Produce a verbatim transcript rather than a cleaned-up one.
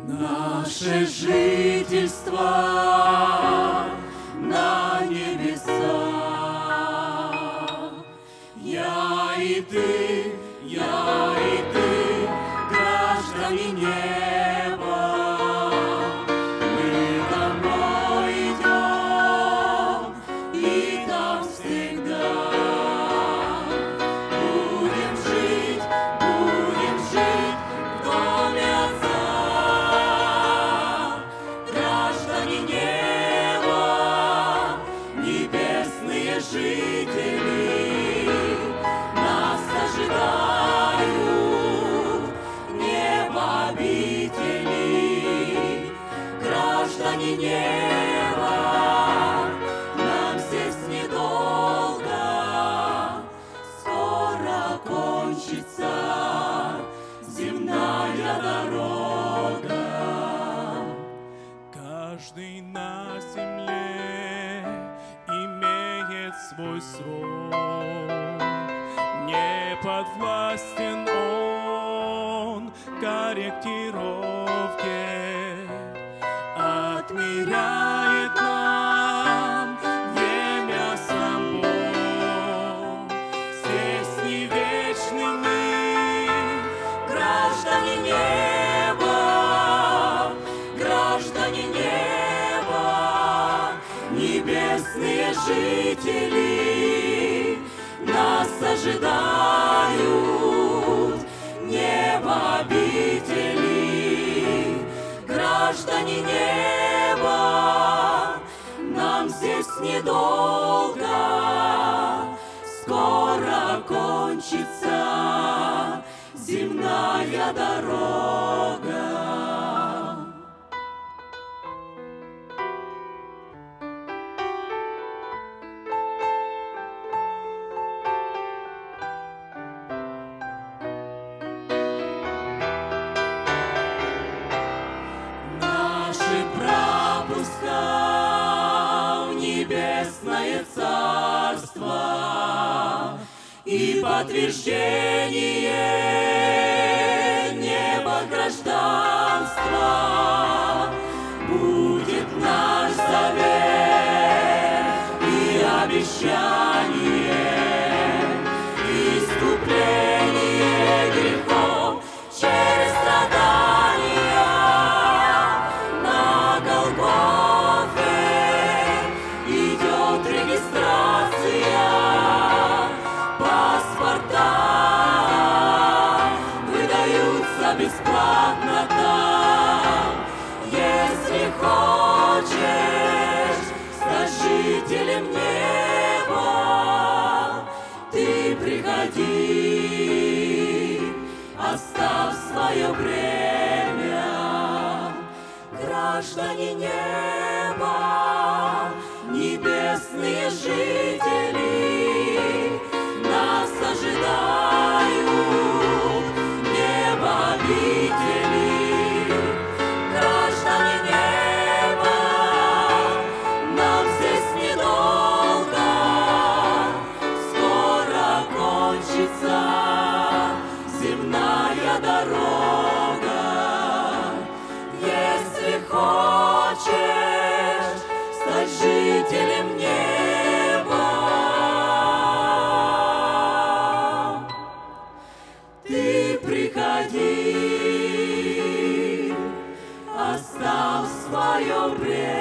Наше жительство на небесах. Я и ты, я и ты, граждане неба, мы домой идем, и там всегда будем жить, будем жить в доме Отца. Граждане неба, небесные жители, нас ожидают небо обители. Граждане неба, нам здесь недолго, скоро кончится земная дорога. Каждый на земле имеет свой срок, не подвластен он корректировке, отмеряет нам время сам Бог. Здесь не вечный мир, Граждане неба, граждане неба, небесные жители, нас ожидают небо обители. Граждане неба, нам здесь недолго, скоро кончится земная дорога. Наши пропуска в небесное царство и подтверждение неба гражданства будет наш завет и обещание, искупление грехов через страдания. На Голгофе идет регистрация, паспорта выдаются бесплатно там. Если хочешь стать жителем неба, ты приходи, оставь свое бремя. Граждане неба, небесные жители, нас ожидают небо обители. Граждане неба, нам здесь недолго, скоро кончится земная дорога. Если хочешь стать жителем неба, ты приходи, оставь свое время.